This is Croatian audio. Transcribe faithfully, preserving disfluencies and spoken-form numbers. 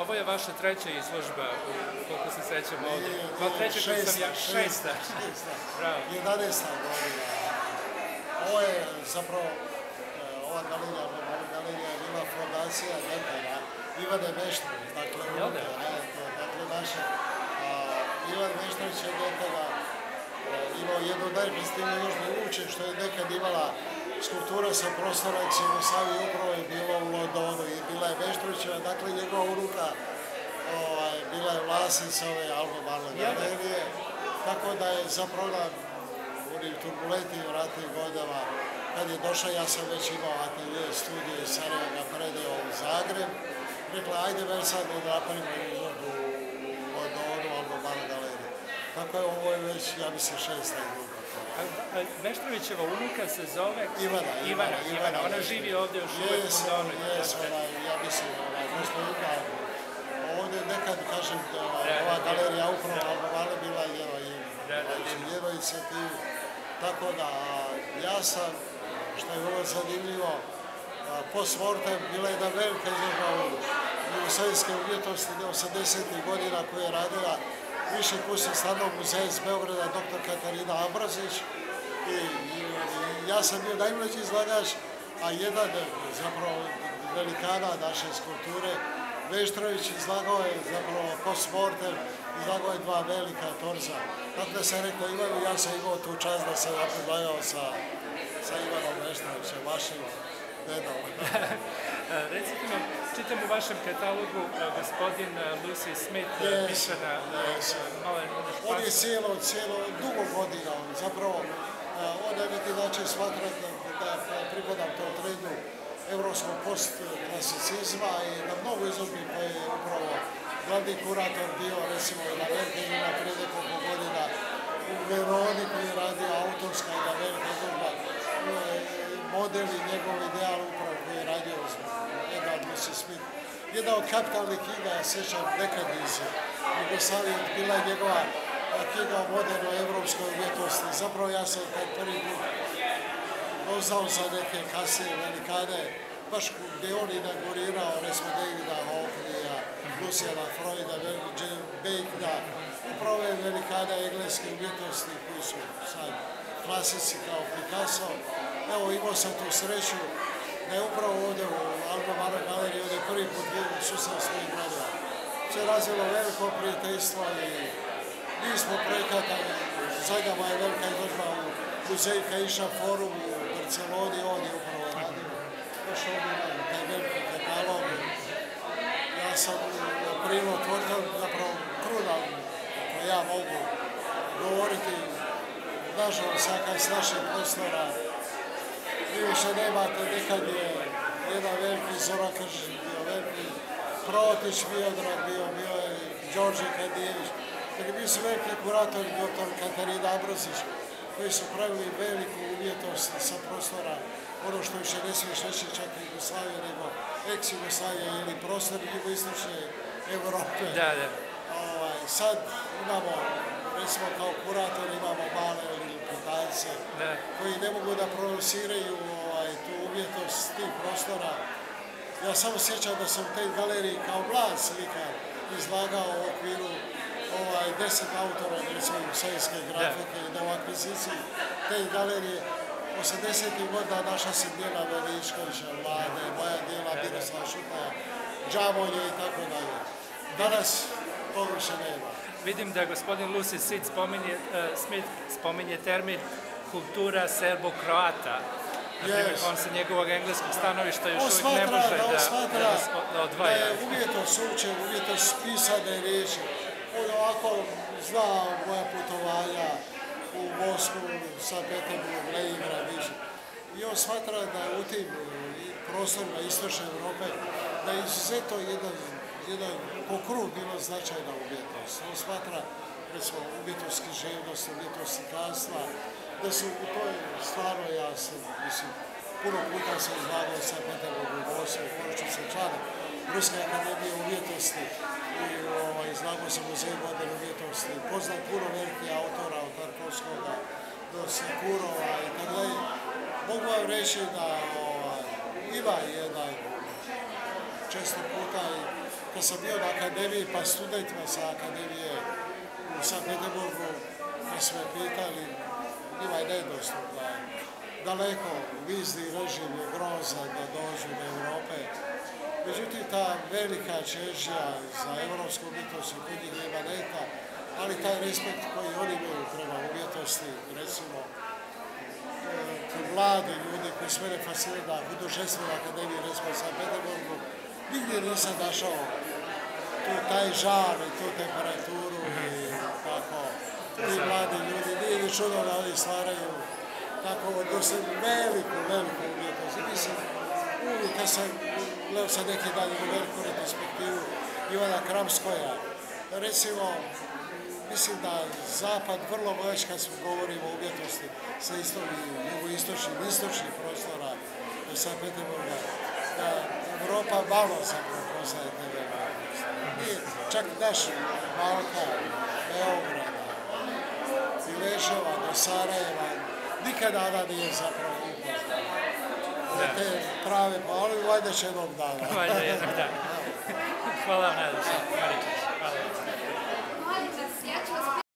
ovo je vaša treća izložba, koliko se sećam ovdje. Pa treća koju sam ja, šesta. Bravo. jedanaesta godina. Ovo je zapravo, ova galerija, ova galerija je bila fondacija Dentara, Ivane Meštrović, dakle, unutra, dakle, naša. Ivan Meštrović je Dentara imao jednu najprestižniju južnu uče, što je nekad imala skulptura sa prostora Jugoslavije, upravo je bilo u Londonu i bila je Meštrovićeva, dakle njegova unuka ovaj, bila je vlasnica ove Albemarle galerije, tako da je zapravo na onim turbulentnim ratnim godinama, kad je došao, ja sam već imao atelje, studije iz Sarajeva, ga predeo u Zagreb, rekla, ajde već sad da napravimo izložbu u Londonu, Albemarle galerije. Tako je, ovo je već, ja mislim, šesta izložba. Meštrovićeva unuka se zove Ivana. Ivana, Ivana. Ona živi ovdje još uvijek u Londonu. Jes, ona, ja mislim, nešto ima. Ovdje nekad, kažem, ova galerija upravo Albemarle bila jedno inicijativu. Tako da, ja sam, što je vrlo zanimljivo, post mortem bila jedna velika izložba u jugoslavijske umjetnosti osamdesetih godina koja je radila više kućnog stanog muzeja iz Beograda, doktor Katarina Ambrazić. I, i, i ja sam bio najmlađi izlagač, a jedan zapravo velikana naše skulpture, Meštrović, izlagao je zapravo post mortem, izlagao je dva velika torza. Tako da sam rekao Ivanu, ja sam imao tu čast da sam predlagao sa, sa Ivanom Meštrovićem, vašim dedom. Recite nam, čitam u vašem katalogu, gospodin Lucy Smith piše na malo špansko. On je cijelo, cijelo, dugo godina, zapravo, on je neki način smatra da pripadam to trendu evropskog postklasicizma i na mnogo izložbi koje je upravo glavni kurator bio, recimo na Verkenina prije nekoliko godina, u Veroni koji je radio autorska i na velika izložba, model i njegov ideal upravo koji je radio jedan Lucy Smith. Jedna od kapitalnih knjiga, ja sjećam nekad iz Jugoslavije, bila je njegova knjiga o modernoj evropskoj umjetnosti. Zapravo ja sam taj prvi put doznao za neke kasnije velikane, baš gdje on inaugurirao, recimo Davida Hockleya, Luciana Freuda, Bakeda, upravo je velikane engleske umjetnosti koji su sad klasici kao Picasso. Evo, imao sam tu sreću da je upravo ovdje u Albemarle galeriji ovdje prvi put vidim susret svojih gradova. Se je razvilo veliko prijateljstvo i mi smo projekata, Zagama je velika izložba u muzeju Caixa Forum u Barceloni, on je upravo radio. Baš ovdje imam taj veliki katalog. Ja sam u aprilu otvorio zapravo kruna, ako ja mogu govoriti, nažalost, sakaj s naših prostora. Vi više nemate, nekad je jedan veliki Zoran Kržić bio, veliki Protić Miodrag bio, bio je Đorđe Kadijević. Dakle, bili su veliki kuratori, doktor Katarina Ambrazić, koji su pravili veliku umjetnost sa prostora, ono što više ne smiješ reći čak i Jugoslavije, nego ex-Jugoslavije ili prostor jugoistočne Evrope. Da, da. Ovaj, sad imamo, recimo kao kurator, imamo male Britanci, koji ne mogu da produciraju ovaj, tu umjetnost tih prostora. Ja samo sjećam da sam u tej galeriji kao mlad slikar izlagao u okviru ovaj, deset autora, recimo jugoslavijske grafike i da u akviziciji te galerije osamdesetih godina naša se dijela Veličkovića, Vlade, moja dijela Miroslava Šutaja, Džavolje i tako dalje. Danas to više nema. Vidim da gospodin Lucy Smith spominje, uh, Smith spominje termin kultura Serbo-Kroata. Naprimjer, Yes. on sa njegovog engleskog stanovišta još On uvijek smatra, ne može da, da, smatra, da, da odvaja. Da je umjetnost uče, umjetnost pisane riječi. On ovako zna moja putovanja u Moskvu, San Peterburg, Leningrad, i on smatra da u tim prostorima istočne Europe da je izuzetno jedan, jedan po krugu bilo značajna umjetnost. On smatra, recimo, umjetnost književnosti, umjetnost slikarstva, da su u toj stvarno, ja sam, mislim, puno puta sam izlagao sa Peterburgu u Moskvu, poručio sam član Ruske akademije umjetnosti i ovaj, izlagao sam muzej moderne umjetnosti. Poznam puno velikih autora od Tarkovskoga do Sekurova i tako dalje. Mogu vam reći da ovaj, ima jedan često puta i kad sam bio na akademiji, pa studentima sa akademije u Sankt Peterburgu, pa su me pitali, njima je nedostupno, daleko vizni režim je grozan da dođu do Europe. Međutim, ta velika čežnja za evropsku umjetnost i kod njih ima neta, ali taj respekt koji oni imaju prema umjetnosti, recimo, kod mladi ljudi koji su mene fascinirali na Hudruženstvenoj akademiji, recimo u Sankt Peterburgu, nigdje nisam našao tu taj žar i tu temperaturu i tako, ti mladi ljudi, nije ni čudo da oni stvaraju tako dosta veliku, veliku umjetnost. I mislim, uvijek kad sam gledao sam neki dan u veliku retrospektivu Ivana Kramskoja, recimo, mislim da Zapad vrlo već kad smo govorimo o umjetnosti sa jugoistočnih i istočnih prostora do Sankt Peterburga, da Europa malo zapravo poznaje te umjetnosti. I čak naš Balkan, Beograd, Bileževa do Sarajeva, nikada ona nije zapravo upoznala. Te prave, pa ali valjda će jednog dana.